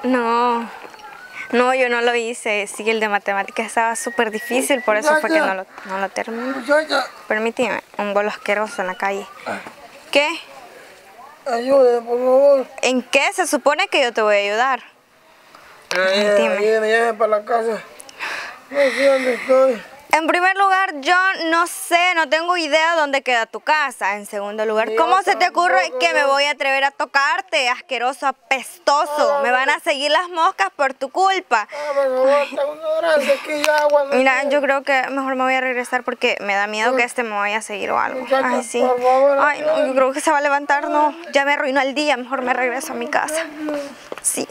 No, no, yo no lo hice. Sí, el de matemáticas estaba súper difícil, por eso fue que no lo terminé. Permíteme, un bolo asqueroso en la calle. ¿Qué? Ayúdame, por favor. ¿En qué? Se supone que yo te voy a ayudar. Ayúdame, llévame para la casa. No sé dónde estoy. En primer lugar, yo no sé, no tengo idea dónde queda tu casa. En segundo lugar, ¿cómo se te ocurre que me voy a atrever a tocarte, asqueroso, apestoso? Me van a seguir las moscas por tu culpa. Por favor, tengo una gracia aquí, agua. Mira, yo creo que mejor me voy a regresar porque me da miedo que este me vaya a seguir o algo. Ay, sí. Por favor, ay, no, yo creo que se va a levantar, no. Ya me arruinó el día, mejor me regreso a mi casa. Sí.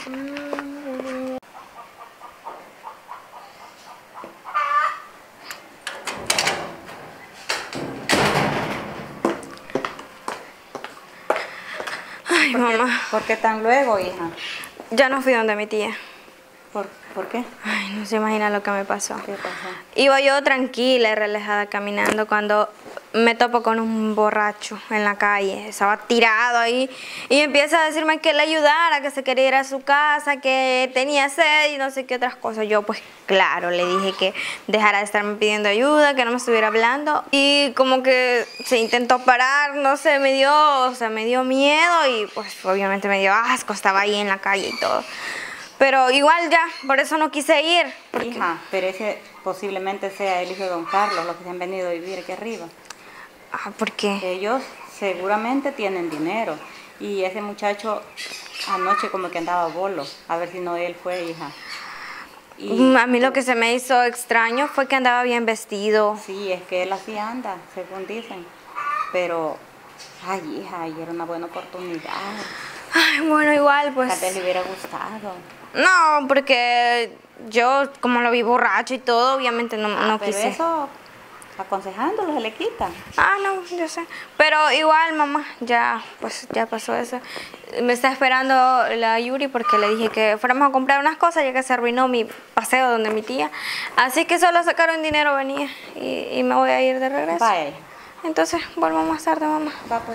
Ay, mamá. ¿Por qué tan luego, hija? Ya no fui donde mi tía. ¿Por qué? Ay, no se imagina lo que me pasó. ¿Qué pasó? Iba yo tranquila y relajada caminando cuando me topo con un borracho en la calle. Estaba tirado ahí y empieza a decirme que le ayudara, que se quería ir a su casa, que tenía sed y no sé qué otras cosas. Yo pues claro, le dije que dejara de estarme pidiendo ayuda, que no me estuviera hablando. Y como que se intentó parar, no sé, me dio miedo y pues obviamente me dio asco. Estaba ahí en la calle y todo. Pero igual ya, por eso no quise ir. Porque... Hija, pero ese posiblemente sea el hijo de don Carlos, los que se han venido a vivir aquí arriba. Ah, ¿por qué? Ellos seguramente tienen dinero. Y ese muchacho anoche como que andaba bolo. A ver si no él fue, hija. Y a mí lo que se me hizo extraño fue que andaba bien vestido. sí, es que él así anda, según dicen. Pero, ay, hija, y era una buena oportunidad. Ay, bueno, igual pues... Tal vez le hubiera gustado. No, porque yo como lo vi borracho y todo, obviamente no pero quise. Eso, aconsejándolo, se le quita. Ah, no, yo sé. Pero igual, mamá, ya, pues ya pasó eso. Me está esperando la Yuri porque le dije que fuéramos a comprar unas cosas ya que se arruinó mi paseo donde mi tía. Así que solo sacaron dinero, venía y me voy a ir de regreso. Vaya. Entonces, vuelvo más tarde, mamá. Va pues.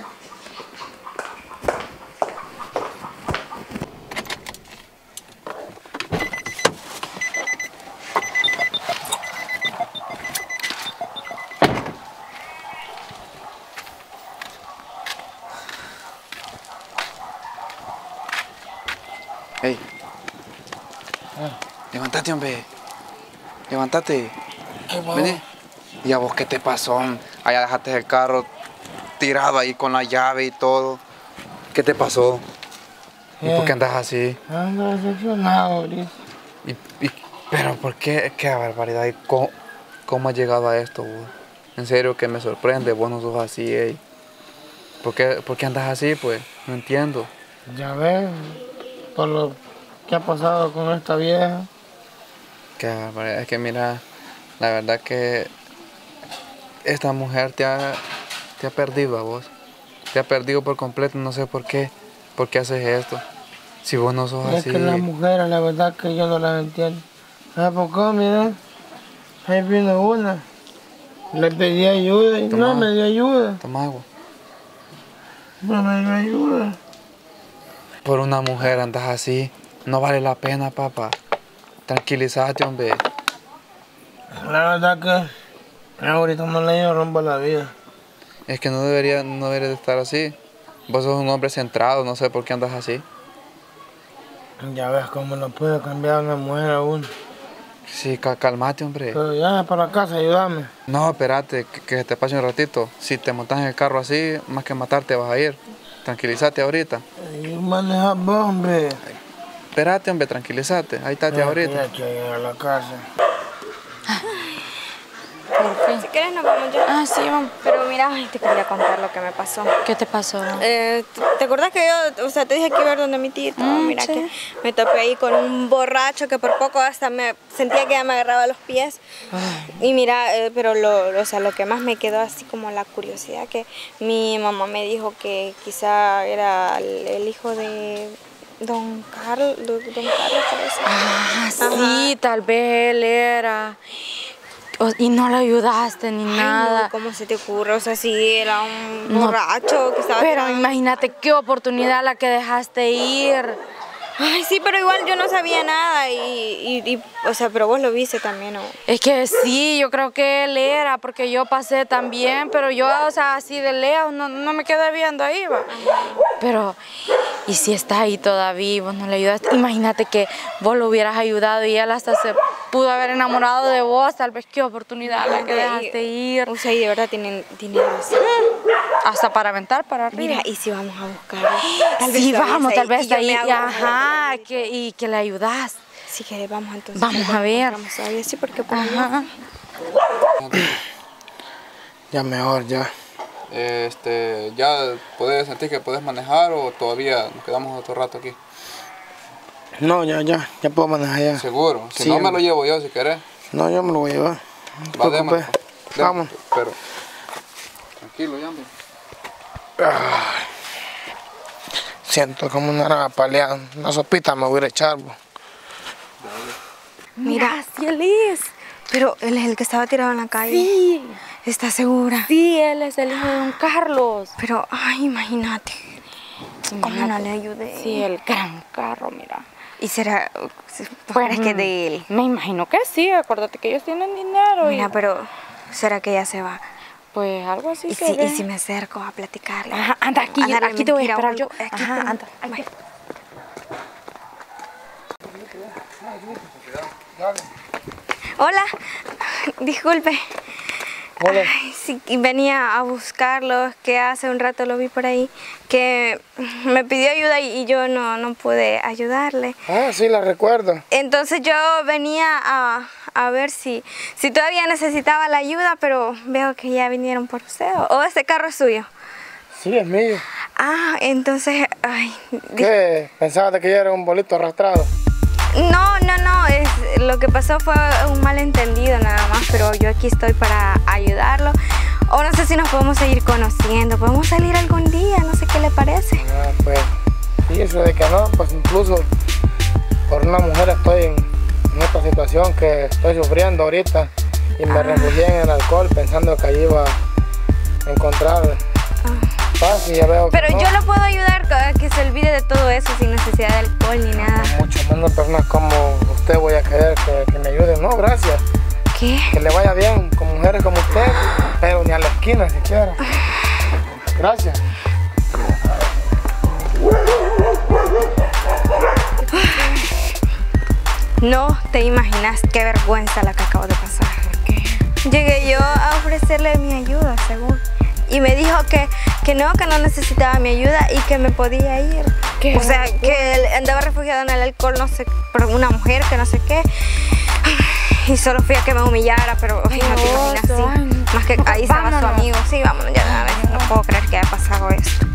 Hey, levántate, hombre. Levántate. Vení. ¿Y a vos qué te pasó? Allá dejaste el carro tirado ahí con la llave y todo. ¿Qué te pasó? ¿Y por qué andas así? Ando decepcionado ahorita. Pero ¿por qué? Qué barbaridad. ¿Y cómo has llegado a esto, vos? En serio que me sorprende. Vos no sos así, ey. ¿Por qué andas así, pues? No entiendo. Ya ves, por lo que ha pasado con esta vieja. Qué barbaridad. Es que mira, la verdad que esta mujer te ha perdido a vos. Te ha perdido por completo, no sé por qué. ¿Por qué haces esto? Si vos no sos así. Es que las mujeres, la verdad que yo no las entiendo. ¿Sabes por qué? Mira, ahí vino una. Le pedí ayuda y no me dio ayuda. Toma agua. No me dio ayuda. Por una mujer andas así. No vale la pena, papá. Tranquilízate, hombre. La verdad que ahorita no le rompo la vida. Es que no debería de estar así. Vos sos un hombre centrado, no sé por qué andas así. Ya ves cómo no puede cambiar una mujer a uno. Sí, calmate, hombre. Pero ya para la casa, ayúdame. No, espérate, que te pase un ratito. Si te montas en el carro así, más que matarte vas a ir. Tranquilízate ahorita. Y maneja vos, hombre. Espérate, hombre, tranquilízate. Ahí estate ahorita. Ya que llegar a la casa. ¿Por fin? Si quieres nos vamos ya. Ah, sí, vamos. Pero mira, ay, te quería contar lo que me pasó. ¿Qué te pasó? ¿Te acuerdas que yo, te dije que iba a ver donde mi tía? Mira sí. que me topé ahí con un borracho que por poco hasta me sentía que ya me agarraba los pies. Y mira, pero lo que más me quedó así como la curiosidad, que mi mamá me dijo que quizá era el hijo de don Carlos, parece. Ah, sí, tal vez él era. Y no le ayudaste ni nada. No, ¿cómo se te ocurre? O sea, sí, era un borracho que estaba... Pero imagínate qué oportunidad la que dejaste ir. Ay, sí, pero igual yo no sabía nada o sea, pero vos lo viste también, ¿no? Es que sí, yo creo que él era, porque yo pasé también, pero yo, o sea, así de lejos, no me quedé viendo ahí, va. Pero, ¿y si está ahí todavía y vos no le ayudaste? Imagínate que vos lo hubieras ayudado y él hasta se pudo haber enamorado de vos, tal vez qué oportunidad la que dejaste ir. O sea, y de verdad tienen dinero así. Hasta para aventar para arriba. Mira, ¿y si vamos a buscarlo? Sí, vamos, tal vez y yo ahí, me hago- ajá, y que le ayudas. Si querés, vamos entonces. Vamos a ver. Vamos a ver, sí, porque por Ajá. Ya mejor, ya. ¿Ya podés sentir que podés manejar o todavía nos quedamos otro rato aquí? No, ya puedo manejar ya. ¿Seguro? Si Sí, no, me lo hombre. llevo yo si querés. No, yo me lo voy a llevar. No te Va, preocupes. démosle, pues. Vamos. Pero, tranquilo, ya, hombre. Siento como una rapaleada. Una sopita me voy a echar. Bo. Mira, sí, él es. Pero él es el que estaba tirado en la calle. Sí, ¿Estás segura? sí, él es el hijo de don Carlos. Pero, ay, imagínate. ¿Cómo no le ayudé? Sí, el gran carro, mira. ¿Y será, fuera que de él? Me imagino que sí, acuérdate que ellos tienen dinero. Mira, pero, ¿será que ya se va? Pues algo así ¿Y se si, ve. y si me acerco a platicarle? Ajá, anda aquí, Ándale, aquí te voy a mentira, esperar vos, yo. aquí Ajá, tengo- anda. Vaya. Hola, disculpe. Hola. Ay, sí, y venía a buscarlo, que hace un rato lo vi por ahí, que me pidió ayuda y yo no pude ayudarle. Ah, sí, la recuerdo. Entonces yo venía a ver si todavía necesitaba la ayuda, pero veo que ya vinieron por usted. ¿O este carro es suyo? Sí, es mío. Ah, entonces, ay, ¿Qué? ¿Pensabas de que yo era un bolito arrastrado? no, lo que pasó fue un malentendido nada más, pero yo aquí estoy para ayudarlo. O no sé si nos podemos seguir conociendo, podemos salir algún día, no sé qué le parece. Ah, pues, sí, eso de que no, pues incluso por una mujer estoy en esta situación que estoy sufriendo ahorita y me refugié en el alcohol pensando que allí iba a encontrar paz y ya veo que Pero no. yo lo puedo ayudar a que se olvide de todo eso sin necesidad de alcohol ni nada. Mucho menos personas como usted voy a querer que me ayuden. No, gracias. ¿Qué? Que le vaya bien con mujeres como usted, pero ni a la esquina siquiera. Gracias. No te imaginas qué vergüenza la que acabo de pasar. Llegué yo a ofrecerle mi ayuda, según. Y me dijo que no necesitaba mi ayuda y que me podía ir. ¿Qué? O sea, que él andaba refugiado en el alcohol, no sé, por una mujer que no sé qué. Y solo fui a que me humillara, pero no te imaginas, oso, sí. ay, no. Más que ahí estaba su Vámonos. amigo. Sí, vámonos ya de una vez. No puedo creer que haya pasado esto.